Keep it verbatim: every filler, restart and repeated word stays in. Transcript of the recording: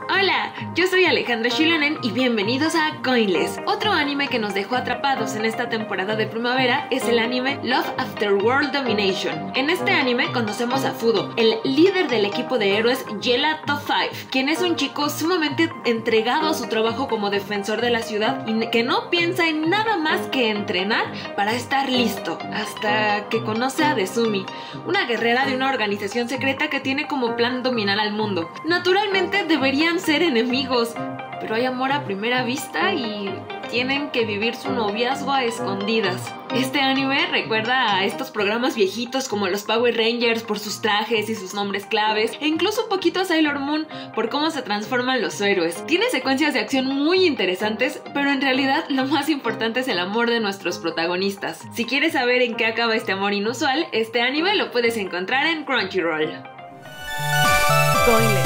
Hola, yo soy Alejandra Shilonen y bienvenidos a Coinless. Otro anime que nos dejó atrapados en esta temporada de primavera es el anime Love After World Domination. En este anime conocemos a Fudo, el líder del equipo de héroes Gelato cinco, quien es un chico sumamente entregado a su trabajo como defensor de la ciudad y que no piensa en nada más que entrenar para estar listo, hasta que conoce a Desumi, una guerrera de una organización secreta que tiene como plan dominar al mundo. Naturalmente deberían ser enemigos, pero hay amor a primera vista y tienen que vivir su noviazgo a escondidas. Este anime recuerda a estos programas viejitos como los Power Rangers por sus trajes y sus nombres claves, e incluso un poquito a Sailor Moon por cómo se transforman los héroes. Tiene secuencias de acción muy interesantes, pero en realidad lo más importante es el amor de nuestros protagonistas. Si quieres saber en qué acaba este amor inusual, este anime lo puedes encontrar en Crunchyroll. Coinless.